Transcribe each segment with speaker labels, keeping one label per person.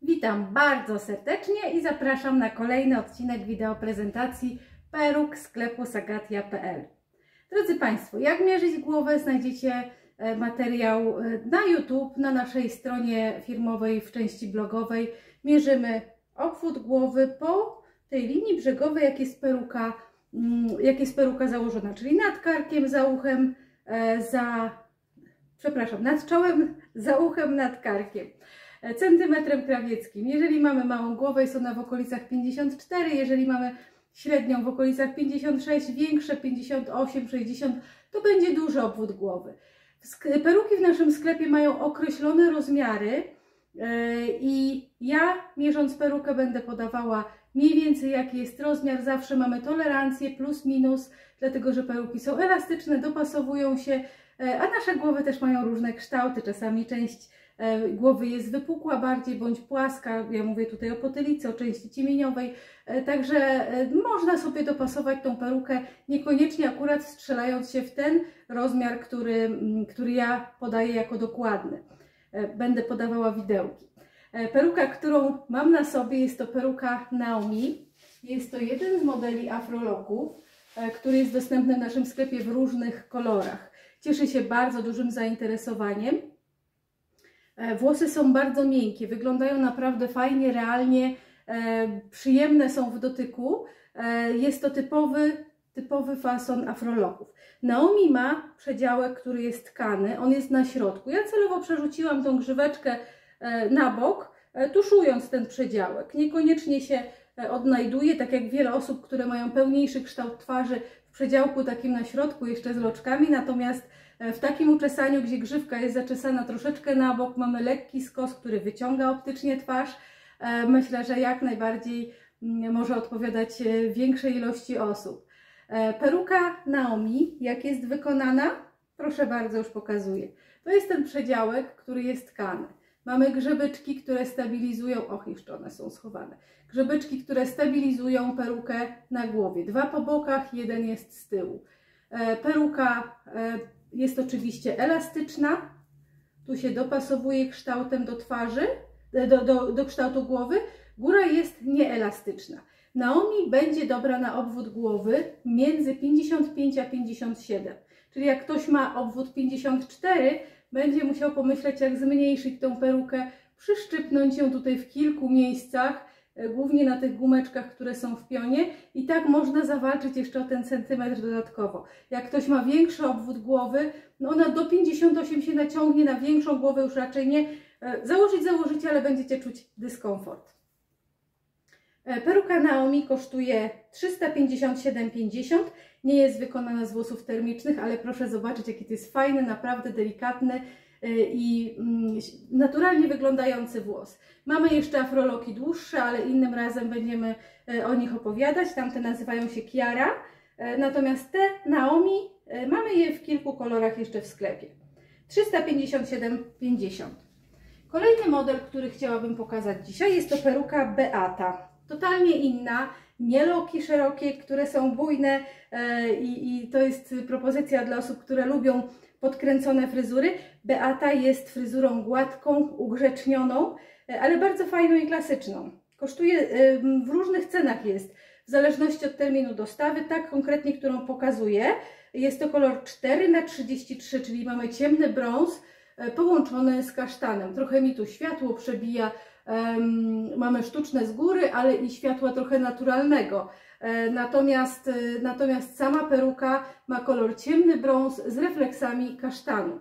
Speaker 1: Witam bardzo serdecznie i zapraszam na kolejny odcinek wideo prezentacji peruk sklepu sagatia.pl. Drodzy Państwo, jak mierzyć głowę, znajdziecie materiał na YouTube, na naszej stronie firmowej w części blogowej. Mierzymy obwód głowy po tej linii brzegowej, jak jest peruka założona, czyli nad karkiem, za uchem, nad czołem, za uchem, nad karkiem. Centymetrem krawieckim. Jeżeli mamy małą głowę, jest ona w okolicach 54, jeżeli mamy średnią w okolicach 56, większe 58, 60, to będzie duży obwód głowy. Peruki w naszym sklepie mają określone rozmiary i ja, mierząc perukę, będę podawała mniej więcej jaki jest rozmiar. Zawsze mamy tolerancję plus minus, dlatego że peruki są elastyczne, dopasowują się, a nasze głowy też mają różne kształty. Czasami część głowy jest wypukła bardziej bądź płaska, ja mówię tutaj o potylicy, o części ciemieniowej, także można sobie dopasować tą perukę, niekoniecznie akurat strzelając się w ten rozmiar, który ja podaję jako dokładny. Będę podawała widełki. Peruka, którą mam na sobie, jest to peruka Naomi. Jest to jeden z modeli afroloków, który jest dostępny w naszym sklepie w różnych kolorach. Cieszy się bardzo dużym zainteresowaniem. Włosy są bardzo miękkie, wyglądają naprawdę fajnie, realnie, przyjemne są w dotyku. Jest to typowy fason afroloków. Naomi ma przedziałek, który jest tkany, on jest na środku. Ja celowo przerzuciłam tą grzyweczkę na bok, tuszując ten przedziałek. Niekoniecznie się odnajduje, tak jak wiele osób, które mają pełniejszy kształt twarzy, w przedziałku takim na środku, jeszcze z loczkami, natomiast w takim uczesaniu, gdzie grzywka jest zaczesana troszeczkę na bok, mamy lekki skos, który wyciąga optycznie twarz. Myślę, że jak najbardziej może odpowiadać większej ilości osób. Peruka Naomi, jak jest wykonana? Proszę bardzo, już pokazuję. To jest ten przedziałek, który jest tkany. Mamy grzebyczki, które stabilizują, jeszcze one są schowane. Grzebyczki, które stabilizują perukę na głowie. Dwa po bokach, jeden jest z tyłu. Peruka jest oczywiście elastyczna. Tu się dopasowuje kształtem do twarzy, do kształtu głowy. Góra jest nieelastyczna. Naomi będzie dobra na obwód głowy między 55 a 57. Czyli jak ktoś ma obwód 54, będzie musiał pomyśleć, jak zmniejszyć tą perukę, przyszczypnąć ją tutaj w kilku miejscach, głównie na tych gumeczkach, które są w pionie, i tak można zawalczyć jeszcze o ten centymetr dodatkowo. Jak ktoś ma większy obwód głowy, no ona do 58 się naciągnie, na większą głowę już raczej nie. Założycie, ale będziecie czuć dyskomfort. Peruka Naomi kosztuje 357,50. Nie jest wykonana z włosów termicznych, ale proszę zobaczyć, jaki to jest fajny, naprawdę delikatny i naturalnie wyglądający włos. Mamy jeszcze afroloki dłuższe, ale innym razem będziemy o nich opowiadać. Tamte nazywają się Kiara, natomiast te Naomi mamy je w kilku kolorach jeszcze w sklepie. 357,50. Kolejny model, który chciałabym pokazać dzisiaj, jest to peruka Beata. Totalnie inna, nie loki szerokie, które są bujne i to jest propozycja dla osób, które lubią podkręcone fryzury. Beata jest fryzurą gładką, ugrzecznioną, ale bardzo fajną i klasyczną. Kosztuje, w różnych cenach jest, w zależności od terminu dostawy, tak konkretnie, którą pokazuję. Jest to kolor 4×33, czyli mamy ciemny brąz połączony z kasztanem. Trochę mi tu światło przebija. Mamy sztuczne z góry, ale i światła trochę naturalnego. Natomiast sama peruka ma kolor ciemny brąz z refleksami kasztanu.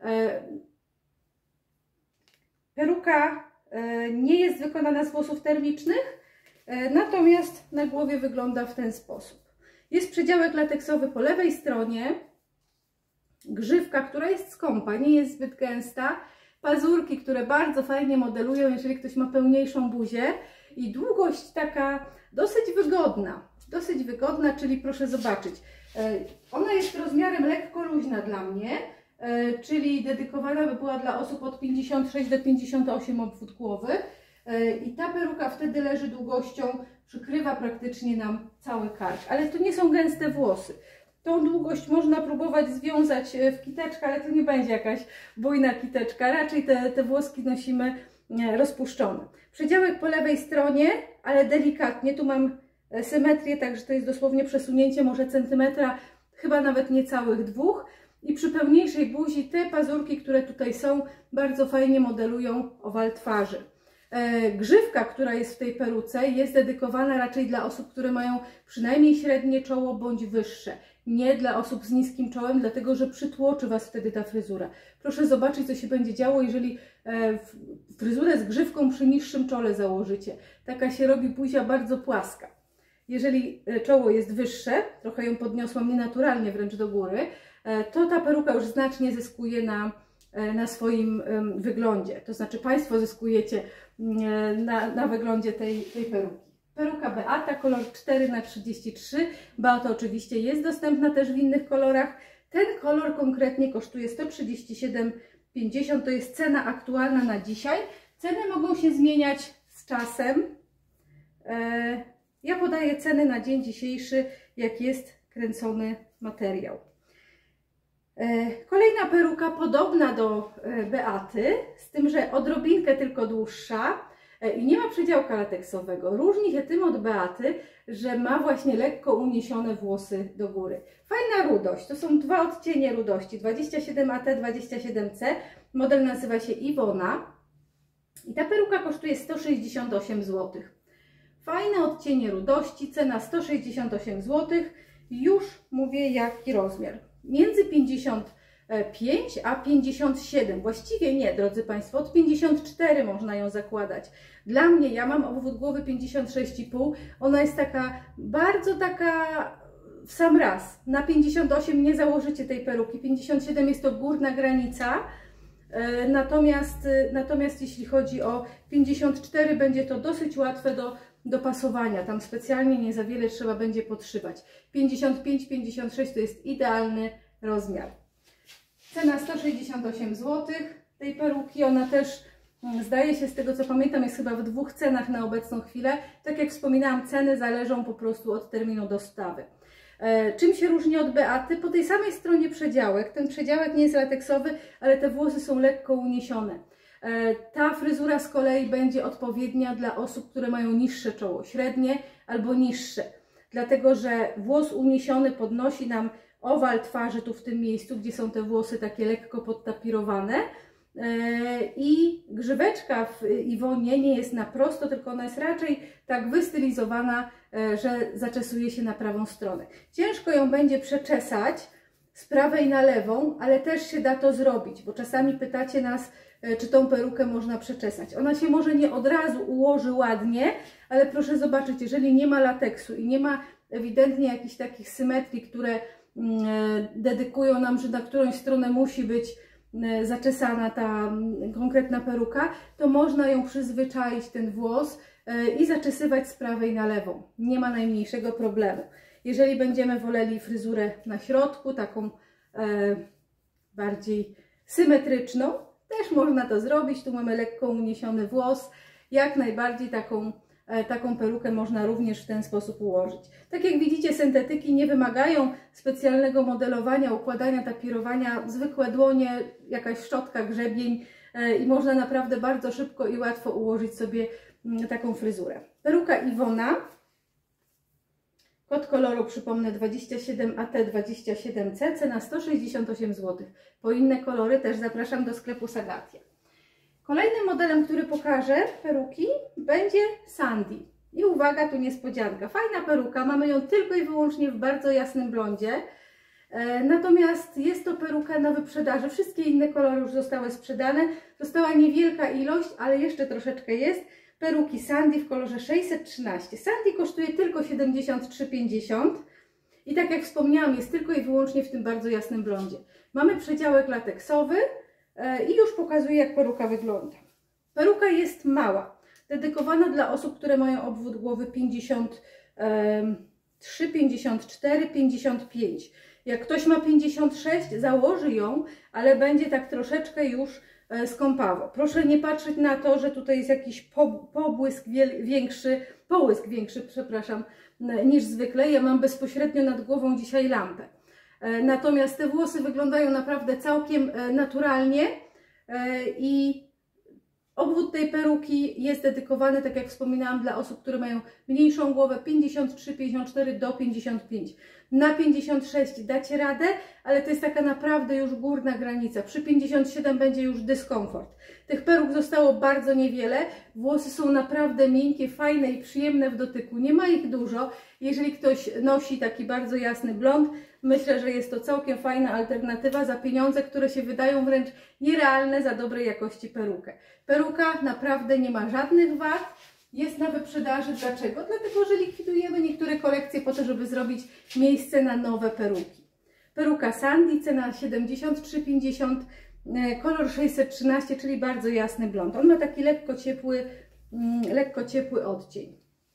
Speaker 1: Peruka nie jest wykonana z włosów termicznych, natomiast na głowie wygląda w ten sposób. Jest przedziałek lateksowy po lewej stronie, grzywka, która jest skąpa, nie jest zbyt gęsta, pazurki, które bardzo fajnie modelują, jeżeli ktoś ma pełniejszą buzię, i długość taka dosyć wygodna, czyli proszę zobaczyć, ona jest rozmiarem lekko luźna dla mnie, czyli dedykowana by była dla osób od 56 do 58 obwód głowy, i ta peruka wtedy leży długością, przykrywa praktycznie nam cały kark, ale to nie są gęste włosy. Tą długość można próbować związać w kiteczkę, ale to nie będzie jakaś bujna kiteczka. Raczej te włoski nosimy rozpuszczony. Przedziałek po lewej stronie, ale delikatnie, tu mam symetrię, także to jest dosłownie przesunięcie może centymetra, chyba nawet niecałych 2. I przy pełniejszej buzi te pazurki, które tutaj są, bardzo fajnie modelują owal twarzy. Grzywka, która jest w tej peruce, jest dedykowana raczej dla osób, które mają przynajmniej średnie czoło bądź wyższe. Nie dla osób z niskim czołem, dlatego że przytłoczy Was wtedy ta fryzura. Proszę zobaczyć, co się będzie działo, jeżeli fryzurę z grzywką przy niższym czole założycie. Taka się robi buzia bardzo płaska. Jeżeli czoło jest wyższe, trochę ją podniosłam nienaturalnie wręcz do góry, to ta peruka już znacznie zyskuje na swoim wyglądzie. To znaczy Państwo zyskujecie na wyglądzie tej peruki. Peruka Beata, kolor 4×33. Beata oczywiście jest dostępna też w innych kolorach. Ten kolor konkretnie kosztuje 137,50. To jest cena aktualna na dzisiaj. Ceny mogą się zmieniać z czasem. Ja podaję ceny na dzień dzisiejszy, jak jest kręcony materiał. Kolejna peruka podobna do Beaty, z tym, że odrobinkę tylko dłuższa i nie ma przedziałka lateksowego. Różni się tym od Beaty, że ma właśnie lekko uniesione włosy do góry. Fajna rudość, to są 2 odcienie rudości, 27AT, 27C. Model nazywa się Iwona i ta peruka kosztuje 168 zł. Fajne odcienie rudości, cena 168 zł. Już mówię jaki rozmiar. Między 55 a 57. Właściwie nie, drodzy Państwo, od 54 można ją zakładać. Dla mnie, ja mam obwód głowy 56,5. Ona jest taka, bardzo taka w sam raz. Na 58 nie założycie tej peruki. 57 jest to górna granica. Natomiast jeśli chodzi o 54, będzie to dosyć łatwe do pasowania. Tam specjalnie nie za wiele trzeba będzie podszywać. 55-56 to jest idealny rozmiar. Cena 168 zł tej peruki. Ona też, zdaje się, z tego co pamiętam, jest chyba w 2 cenach na obecną chwilę. Tak jak wspominałam, ceny zależą po prostu od terminu dostawy. Czym się różni od Beaty? Po tej samej stronie przedziałek. Ten przedziałek nie jest lateksowy, ale te włosy są lekko uniesione. Ta fryzura z kolei będzie odpowiednia dla osób, które mają niższe czoło, średnie albo niższe. Dlatego, że włos uniesiony podnosi nam owal twarzy tu w tym miejscu, gdzie są te włosy takie lekko podtapirowane. I grzyweczka w Iwonie nie jest na prosto, tylko ona jest raczej tak wystylizowana, że zaczesuje się na prawą stronę. Ciężko ją będzie przeczesać z prawej na lewą, ale też się da to zrobić, bo czasami pytacie nas, czy tą perukę można przeczesać. Ona się może nie od razu ułoży ładnie, ale proszę zobaczyć, jeżeli nie ma lateksu i nie ma ewidentnie jakichś takich symetrii, które dedykują nam, że na którąś stronę musi być zaczesana ta konkretna peruka, to można ją przyzwyczaić, ten włos, i zaczesywać z prawej na lewą. Nie ma najmniejszego problemu. Jeżeli będziemy woleli fryzurę na środku, taką bardziej symetryczną, też można to zrobić. Tu mamy lekko uniesiony włos. Jak najbardziej taką perukę można również w ten sposób ułożyć. Tak jak widzicie, syntetyki nie wymagają specjalnego modelowania, układania, tapirowania. Zwykłe dłonie, jakaś szczotka, grzebień i można naprawdę bardzo szybko i łatwo ułożyć sobie taką fryzurę. Peruka Iwona. Kod koloru, przypomnę, 27AT27C, cena 168 zł. Po inne kolory też zapraszam do sklepu Sagatia. Kolejnym modelem, który pokażę peruki, będzie Sandy. I uwaga, tu niespodzianka. Fajna peruka, mamy ją tylko i wyłącznie w bardzo jasnym blondzie. Natomiast jest to peruka na wyprzedaży. Wszystkie inne kolory już zostały sprzedane. Została niewielka ilość, ale jeszcze troszeczkę jest. Peruki Sandy w kolorze 613. Sandy kosztuje tylko 73,50 i tak jak wspomniałam, jest tylko i wyłącznie w tym bardzo jasnym blondzie. Mamy przedziałek lateksowy i już pokazuję, jak peruka wygląda. Peruka jest mała, dedykowana dla osób, które mają obwód głowy 53, 54, 55. Jak ktoś ma 56, założy ją, ale będzie tak troszeczkę już skąpawo. Proszę nie patrzeć na to, że tutaj jest jakiś połysk większy, przepraszam, niż zwykle. Ja mam bezpośrednio nad głową dzisiaj lampę. Natomiast te włosy wyglądają naprawdę całkiem naturalnie i Obwód tej peruki jest dedykowany, tak jak wspominałam, dla osób, które mają mniejszą głowę, 53, 54 do 55. Na 56 dacie radę, ale to jest taka naprawdę już górna granica. Przy 57 będzie już dyskomfort. Tych peruk zostało bardzo niewiele. Włosy są naprawdę miękkie, fajne i przyjemne w dotyku. Nie ma ich dużo. Jeżeli ktoś nosi taki bardzo jasny blond, myślę, że jest to całkiem fajna alternatywa za pieniądze, które się wydają wręcz nierealne za dobrej jakości perukę. Peruka naprawdę nie ma żadnych wad. Jest na wyprzedaży. Dlaczego? Dlatego, że likwidujemy niektóre kolekcje po to, żeby zrobić miejsce na nowe peruki. Peruka Sandy, cena 73,50, kolor 613, czyli bardzo jasny blond. On ma taki lekko ciepły odcień.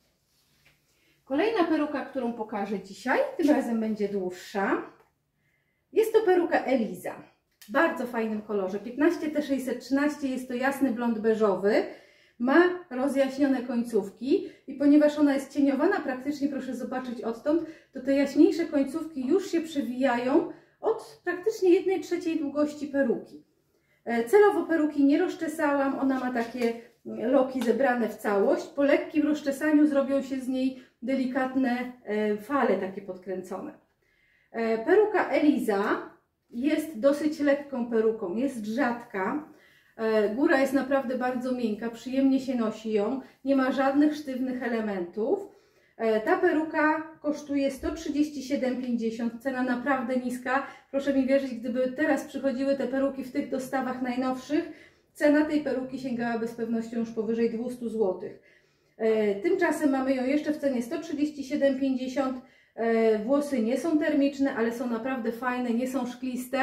Speaker 1: Kolejna peruka, którą pokażę dzisiaj, tym razem będzie dłuższa. Jest to peruka Eliza. W bardzo fajnym kolorze. 15T613, jest to jasny blond beżowy. Ma rozjaśnione końcówki i ponieważ ona jest cieniowana praktycznie, proszę zobaczyć odtąd, to te jaśniejsze końcówki już się przewijają od praktycznie 1/3 długości peruki. Celowo peruki nie rozczesałam, ona ma takie loki zebrane w całość. Po lekkim rozczesaniu zrobią się z niej delikatne fale takie podkręcone. Peruka Eliza jest dosyć lekką peruką, jest rzadka. Góra jest naprawdę bardzo miękka, przyjemnie się nosi ją, nie ma żadnych sztywnych elementów. Ta peruka kosztuje 137,50, cena naprawdę niska. Proszę mi wierzyć, gdyby teraz przychodziły te peruki w tych dostawach najnowszych, cena tej peruki sięgałaby z pewnością już powyżej 200 zł. Tymczasem mamy ją jeszcze w cenie 137,50. Włosy nie są termiczne, ale są naprawdę fajne, nie są szkliste.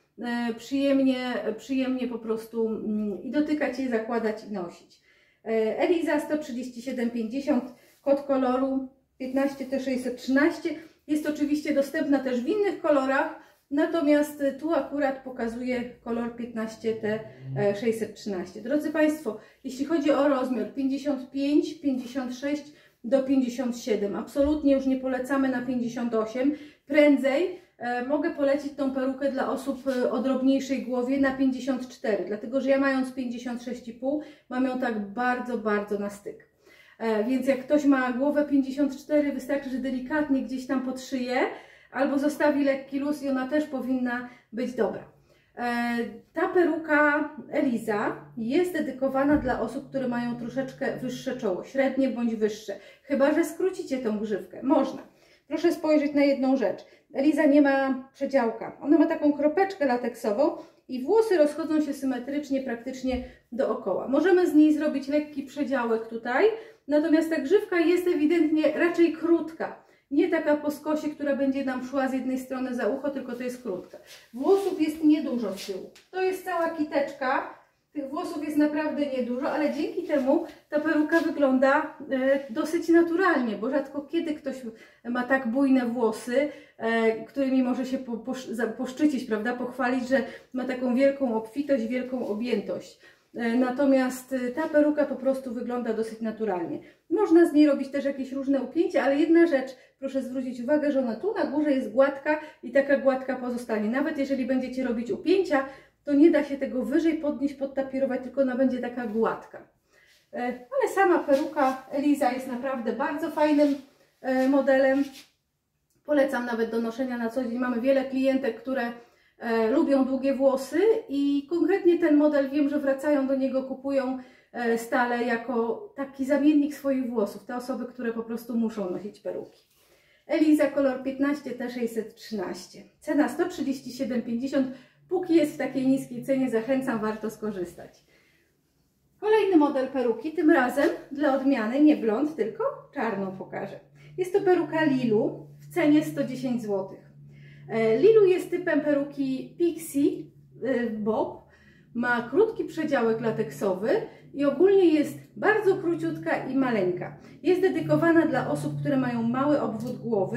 Speaker 1: Przyjemnie po prostu i dotykać je, zakładać i nosić. Eliza 137,50, kod koloru 15T613. Jest oczywiście dostępna też w innych kolorach, natomiast tu akurat pokazuje kolor 15T613. Drodzy Państwo, jeśli chodzi o rozmiar 55, 56 do 57, absolutnie już nie polecamy na 58. Prędzej mogę polecić tą perukę dla osób o drobniejszej głowie na 54, dlatego że ja mając 56,5 mam ją tak bardzo na styk. Więc jak ktoś ma głowę 54, wystarczy, że delikatnie gdzieś tam pod szyję albo zostawi lekki luz i ona też powinna być dobra. Ta peruka Eliza jest dedykowana dla osób, które mają troszeczkę wyższe czoło, średnie bądź wyższe. Chyba że skrócicie tą grzywkę. Można. Proszę spojrzeć na jedną rzecz. Eliza nie ma przedziałka. Ona ma taką kropeczkę lateksową i włosy rozchodzą się symetrycznie praktycznie dookoła. Możemy z niej zrobić lekki przedziałek tutaj, natomiast ta grzywka jest ewidentnie raczej krótka. Nie taka po skosie, która będzie nam szła z jednej strony za ucho, tylko to jest krótka. Włosów jest niedużo z tyłu. To jest cała kiteczka. Tych włosów jest naprawdę niedużo, ale dzięki temu ta peruka wygląda dosyć naturalnie, bo rzadko kiedy ktoś ma tak bujne włosy, którymi może się poszczycić, prawda, pochwalić, że ma taką wielką obfitość, wielką objętość. Natomiast ta peruka po prostu wygląda dosyć naturalnie. Można z niej robić też jakieś różne upięcia, ale jedna rzecz, proszę zwrócić uwagę, że ona tu na górze jest gładka i taka gładka pozostanie. Nawet jeżeli będziecie robić upięcia, to nie da się tego wyżej podnieść, podtapirować, tylko ona będzie taka gładka. Ale sama peruka Eliza jest naprawdę bardzo fajnym modelem. Polecam nawet do noszenia na co dzień. Mamy wiele klientek, które lubią długie włosy i konkretnie ten model wiem, że wracają do niego, kupują stale jako taki zamiennik swoich włosów. Te osoby, które po prostu muszą nosić peruki. Eliza kolor 15T613. Cena 137,50. Póki jest w takiej niskiej cenie, zachęcam, warto skorzystać. Kolejny model peruki, tym razem dla odmiany nie blond, tylko czarną pokażę. Jest to peruka Lilu w cenie 110 zł. Lilu jest typem peruki Pixie Bob, ma krótki przedziałek lateksowy i ogólnie jest bardzo króciutka i maleńka. Jest dedykowana dla osób, które mają mały obwód głowy,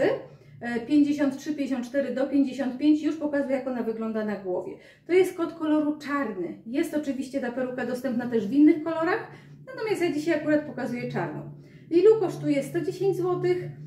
Speaker 1: 53, 54 do 55, już pokazuję, jak ona wygląda na głowie. To jest kod koloru czarny. Jest oczywiście ta peruka dostępna też w innych kolorach, natomiast ja dzisiaj akurat pokazuję czarną. Lilu kosztuje 110 zł.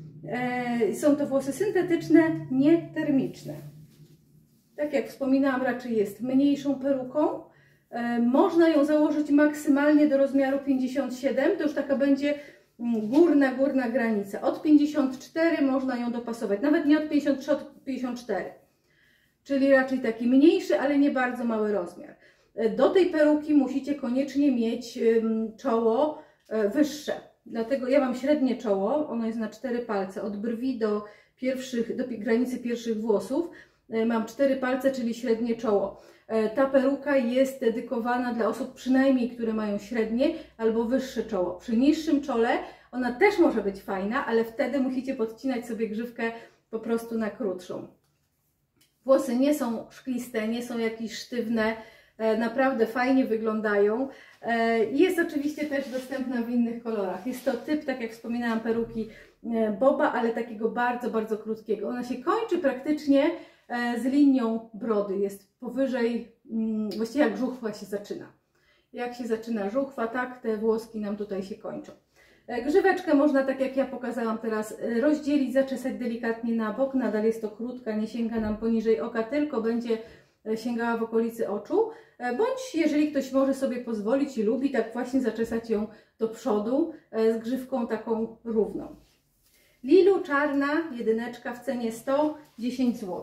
Speaker 1: Są to włosy syntetyczne, nie termiczne. Tak jak wspominałam, raczej jest mniejszą peruką. Można ją założyć maksymalnie do rozmiaru 57, to już taka będzie górna granica. Od 54 można ją dopasować, nawet nie od 53, od 54. Czyli raczej taki mniejszy, ale nie bardzo mały rozmiar. Do tej peruki musicie koniecznie mieć czoło wyższe. Dlatego ja mam średnie czoło, ono jest na 4 palce, od brwi do granicy pierwszych włosów. Mam 4 palce, czyli średnie czoło. Ta peruka jest dedykowana dla osób przynajmniej, które mają średnie albo wyższe czoło. Przy niższym czole ona też może być fajna, ale wtedy musicie podcinać sobie grzywkę po prostu na krótszą. Włosy nie są szkliste, nie są jakieś sztywne, naprawdę fajnie wyglądają. Jest oczywiście też dostępna w innych kolorach. Jest to typ, tak jak wspominałam, peruki boba, ale takiego bardzo krótkiego. Ona się kończy praktycznie z linią brody, jest powyżej, właściwie jak żuchwa się zaczyna. Jak się zaczyna żuchwa, tak te włoski nam tutaj się kończą. Grzyweczkę można, tak jak ja pokazałam teraz, rozdzielić, zaczesać delikatnie na bok. Nadal jest to krótka, nie sięga nam poniżej oka, tylko będzie sięgała w okolicy oczu. Bądź jeżeli ktoś może sobie pozwolić i lubi, tak właśnie zaczesać ją do przodu z grzywką taką równą. Lilu czarna, jedyneczka w cenie 110 zł.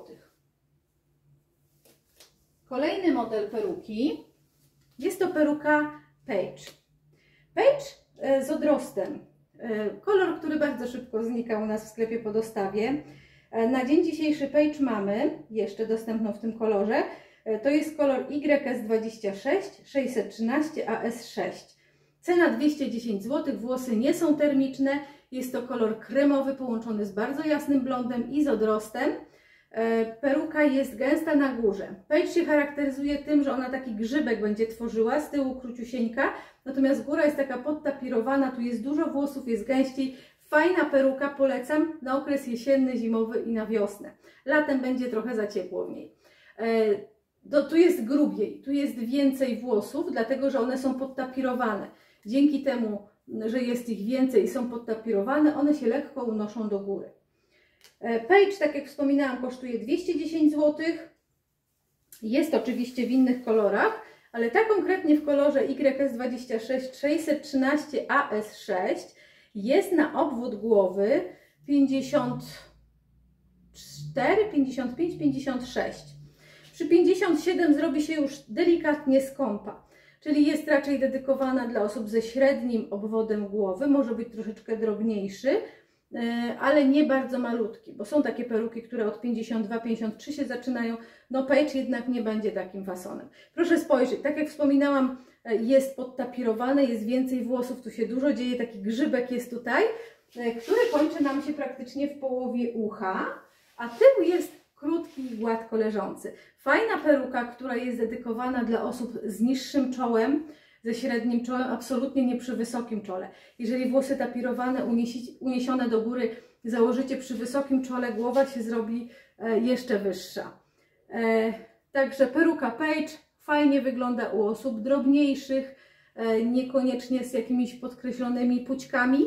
Speaker 1: Kolejny model peruki jest to peruka Page. Page z odrostem. Kolor, który bardzo szybko znika u nas w sklepie po dostawie. Na dzień dzisiejszy Page mamy jeszcze dostępną w tym kolorze. To jest kolor YS26 613 AS6. Cena 210 zł. Włosy nie są termiczne. Jest to kolor kremowy połączony z bardzo jasnym blondem i z odrostem. Peruka jest gęsta na górze. Page się charakteryzuje tym, że ona taki grzybek będzie tworzyła, z tyłu króciusieńka, natomiast góra jest taka podtapirowana, tu jest dużo włosów, jest gęściej. Fajna peruka, polecam na okres jesienny, zimowy i na wiosnę. Latem będzie trochę za ciepło w niej. Tu jest grubiej, tu jest więcej włosów, dlatego że one są podtapirowane. Dzięki temu, że jest ich więcej i są podtapirowane, one się lekko unoszą do góry. Page, tak jak wspominałam, kosztuje 210 zł. Jest oczywiście w innych kolorach, ale ta konkretnie w kolorze YS26 613 AS6 jest na obwód głowy 54, 55, 56. Przy 57 zrobi się już delikatnie skąpa, czyli jest raczej dedykowana dla osób ze średnim obwodem głowy, może być troszeczkę drobniejszy, ale nie bardzo malutki, bo są takie peruki, które od 52-53 się zaczynają. No Page jednak nie będzie takim fasonem. Proszę spojrzeć, tak jak wspominałam, jest podtapirowane, jest więcej włosów, tu się dużo dzieje, taki grzybek jest tutaj, który kończy nam się praktycznie w połowie ucha, a tył jest krótki i gładko leżący. Fajna peruka, która jest dedykowana dla osób z niższym czołem, ze średnim czołem, absolutnie nie przy wysokim czole. Jeżeli włosy tapirowane, uniesione do góry założycie przy wysokim czole, głowa się zrobi jeszcze wyższa. Także peruka Page fajnie wygląda u osób drobniejszych, niekoniecznie z jakimiś podkreślonymi pućkami.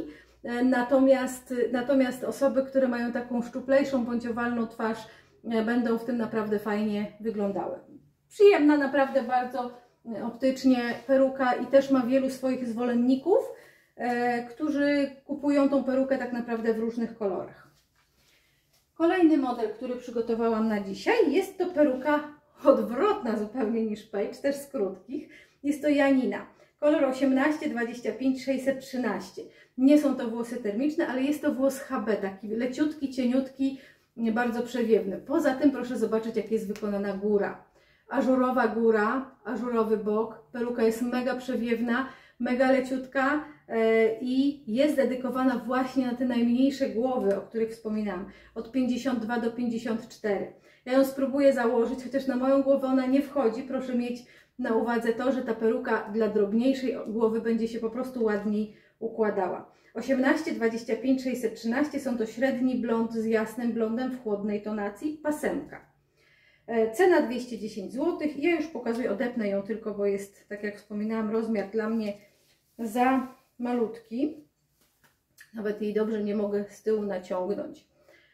Speaker 1: Natomiast osoby, które mają taką szczuplejszą bądź owalną twarz, będą w tym naprawdę fajnie wyglądały. Przyjemna naprawdę bardzo optycznie peruka i też ma wielu swoich zwolenników, którzy kupują tą perukę tak naprawdę w różnych kolorach. Kolejny model, który przygotowałam na dzisiaj, jest to peruka odwrotna zupełnie niż Page, też z krótkich. Jest to Janina. Kolor 18, 25, 613. Nie są to włosy termiczne, ale jest to włos HB, taki leciutki, cieniutki, bardzo przewiewny. Poza tym proszę zobaczyć, jak jest wykonana góra. Ażurowa góra, ażurowy bok. Peruka jest mega przewiewna, mega leciutka i jest dedykowana właśnie na te najmniejsze głowy, o których wspominałam. Od 52 do 54. Ja ją spróbuję założyć, chociaż na moją głowę ona nie wchodzi. Proszę mieć na uwadze to, że ta peruka dla drobniejszej głowy będzie się po prostu ładniej układała. 18, 25, 613 są to średni blond z jasnym blondem w chłodnej tonacji, pasemka. Cena 210 zł. Ja już pokazuję, odepnę ją tylko, bo jest, tak jak wspominałam, rozmiar dla mnie za malutki. Nawet jej dobrze nie mogę z tyłu naciągnąć.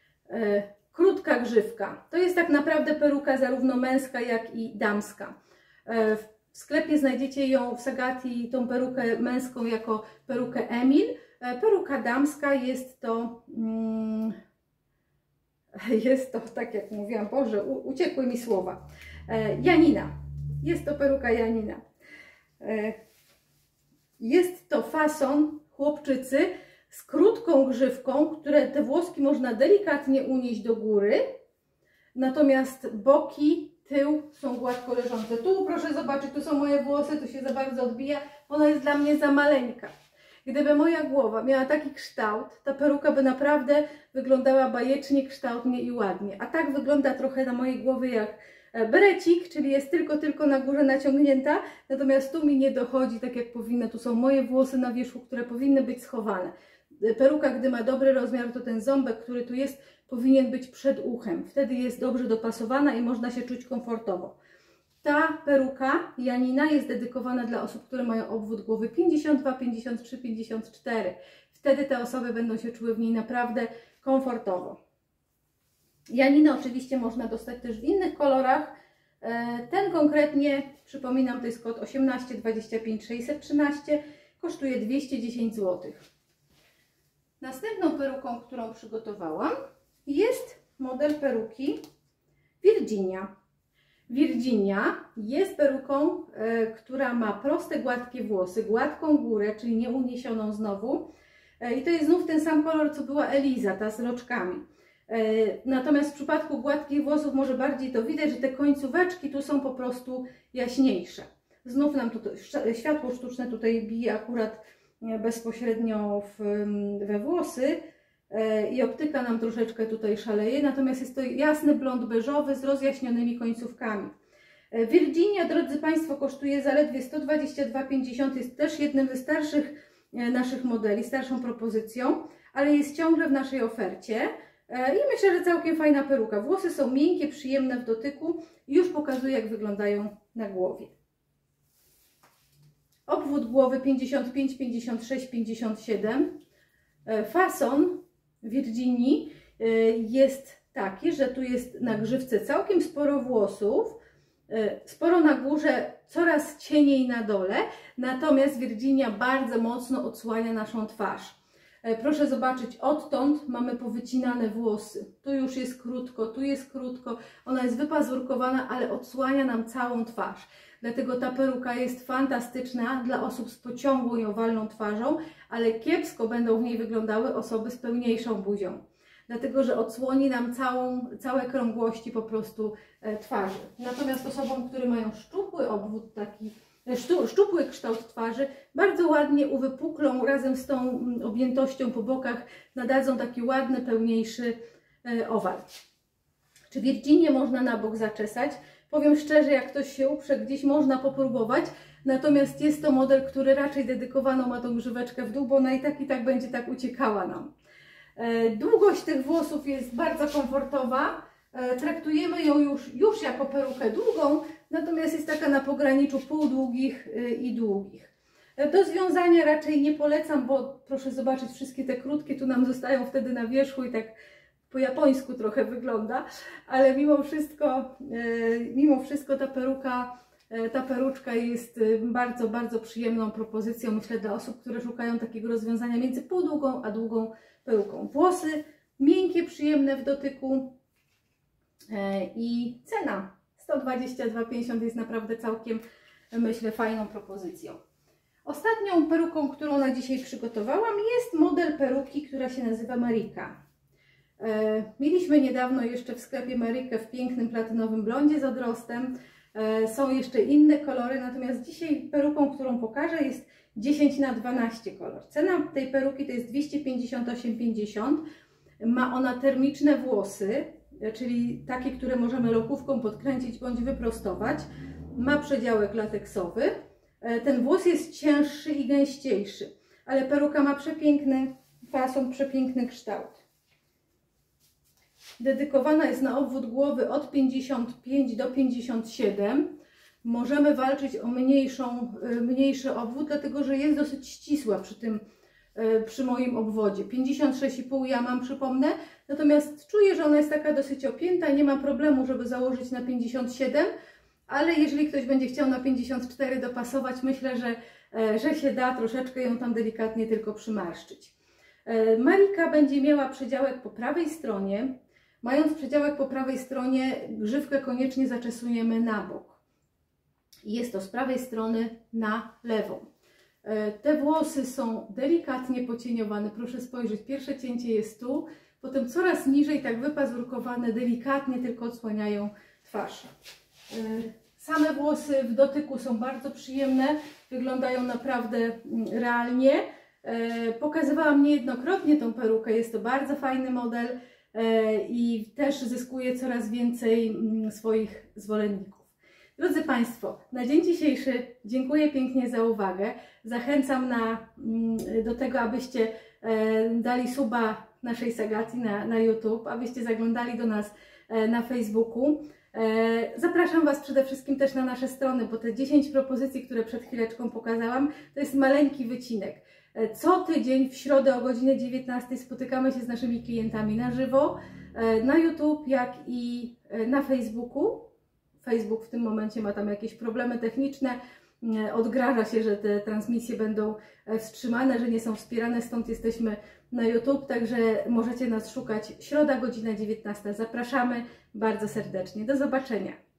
Speaker 1: Krótka grzywka. To jest tak naprawdę peruka zarówno męska, jak i damska. W sklepie znajdziecie ją w Sagati, tą perukę męską jako perukę Emil. Peruka damska jest to, tak jak mówiłam, Boże, uciekły mi słowa. Janina. Jest to peruka Janina. Jest to fason chłopczycy z krótką grzywką, które te włoski można delikatnie unieść do góry, natomiast boki, tył są gładko leżące. Tu proszę zobaczyć, tu są moje włosy, tu się za bardzo odbija, ona jest dla mnie za maleńka. Gdyby moja głowa miała taki kształt, ta peruka by naprawdę wyglądała bajecznie, kształtnie i ładnie. A tak wygląda trochę na mojej głowie jak berecik, czyli jest tylko na górze naciągnięta, natomiast tu mi nie dochodzi tak jak powinno. Tu są moje włosy na wierzchu, które powinny być schowane. Peruka, gdy ma dobry rozmiar, to ten ząbek, który tu jest, powinien być przed uchem. Wtedy jest dobrze dopasowana i można się czuć komfortowo. Ta peruka Janina jest dedykowana dla osób, które mają obwód głowy 52, 53, 54. Wtedy te osoby będą się czuły w niej naprawdę komfortowo. Janinę oczywiście można dostać też w innych kolorach. Ten konkretnie, przypominam, to jest kod 18 25 613, kosztuje 210 zł. Następną peruką, którą przygotowałam, jest model peruki Virginia. Virginia jest peruką, która ma proste, gładkie włosy, gładką górę, czyli nieuniesioną znowu. I to jest znów ten sam kolor, co była Eliza, ta z roczkami. Natomiast w przypadku gładkich włosów może bardziej to widać, że te końcóweczki tu są po prostu jaśniejsze. Znów nam tutaj światło sztuczne tutaj bije akurat bezpośrednio we włosy i optyka nam troszeczkę tutaj szaleje, natomiast jest to jasny blond beżowy z rozjaśnionymi końcówkami. Virginia, drodzy Państwo, kosztuje zaledwie 122,50, jest też jednym ze starszych naszych modeli, starszą propozycją, ale jest ciągle w naszej ofercie i myślę, że całkiem fajna peruka. Włosy są miękkie, przyjemne w dotyku i już pokazuję, jak wyglądają na głowie. Obwód głowy 55, 56, 57. Fason Virginii jest taki, że tu jest na grzywce całkiem sporo włosów, sporo na górze, coraz cieniej na dole, natomiast Virginia bardzo mocno odsłania naszą twarz. Proszę zobaczyć, odtąd mamy powycinane włosy. Tu już jest krótko, tu jest krótko, ona jest wypazurkowana, ale odsłania nam całą twarz. Dlatego ta peruka jest fantastyczna dla osób z pociągłą i owalną twarzą, ale kiepsko będą w niej wyglądały osoby z pełniejszą buzią. Dlatego, że odsłoni nam całe krągłości po prostu twarzy. Natomiast osobom, które mają szczupły obwód, taki szczupły kształt twarzy, bardzo ładnie uwypuklą razem z tą objętością po bokach, nadadzą taki ładny, pełniejszy owal. Czy Virginię można na bok zaczesać? Powiem szczerze, jak ktoś się uprze, gdzieś można popróbować, natomiast jest to model, który raczej dedykowano ma tą grzyweczkę w dół, bo ona i tak będzie tak uciekała nam. Długość tych włosów jest bardzo komfortowa, traktujemy ją już jako perukę długą, natomiast jest taka na pograniczu półdługich i długich. Do związania raczej nie polecam, bo proszę zobaczyć, wszystkie te krótkie tu nam zostają wtedy na wierzchu i tak po japońsku trochę wygląda, ale mimo wszystko ta peruczka jest bardzo, bardzo przyjemną propozycją, myślę, dla osób, które szukają takiego rozwiązania między półdługą a długą peruką. Włosy miękkie, przyjemne w dotyku i cena 122,50 jest naprawdę całkiem, myślę, fajną propozycją. Ostatnią peruką, którą na dzisiaj przygotowałam, jest model peruki, która się nazywa Marika. Mieliśmy niedawno jeszcze w sklepie Marikę w pięknym platynowym blondzie z odrostem. Są jeszcze inne kolory, natomiast dzisiaj peruką, którą pokażę, jest 10×12 kolor. Cena tej peruki to jest 258,50. Ma ona termiczne włosy, czyli takie, które możemy lokówką podkręcić bądź wyprostować. Ma przedziałek lateksowy. Ten włos jest cięższy i gęściejszy, ale peruka ma przepiękny fason, przepiękny kształt. Dedykowana jest na obwód głowy od 55 do 57. Możemy walczyć o mniejszy obwód, dlatego że jest dosyć ścisła przy moim obwodzie. 56,5 ja mam, przypomnę, natomiast czuję, że ona jest taka dosyć opięta, nie ma problemu, żeby założyć na 57. ale jeżeli ktoś będzie chciał na 54 dopasować, myślę, że się da troszeczkę ją tam delikatnie tylko przymarszczyć. Marika będzie miała przedziałek po prawej stronie. Mając przedziałek po prawej stronie, grzywkę koniecznie zaczesujemy na bok. Jest to z prawej strony na lewą. Te włosy są delikatnie pocieniowane. Proszę spojrzeć, pierwsze cięcie jest tu, potem coraz niżej, tak wypazurkowane, delikatnie tylko odsłaniają twarz. Same włosy w dotyku są bardzo przyjemne, wyglądają naprawdę realnie. Pokazywałam niejednokrotnie tą perukę, jest to bardzo fajny model i też zyskuje coraz więcej swoich zwolenników. Drodzy Państwo, na dzień dzisiejszy dziękuję pięknie za uwagę. Zachęcam do tego, abyście dali suba naszej Sagaty na YouTube, abyście zaglądali do nas na Facebooku. Zapraszam Was przede wszystkim też na nasze strony, bo te 10 propozycji, które przed chwileczką pokazałam, to jest maleńki wycinek. Co tydzień w środę o godzinie 19 spotykamy się z naszymi klientami na żywo, na YouTube, jak i na Facebooku. Facebook w tym momencie ma tam jakieś problemy techniczne, odgraża się, że te transmisje będą wstrzymane, że nie są wspierane, stąd jesteśmy na YouTube, także możecie nas szukać środa, godzina 19. Zapraszamy bardzo serdecznie. Do zobaczenia.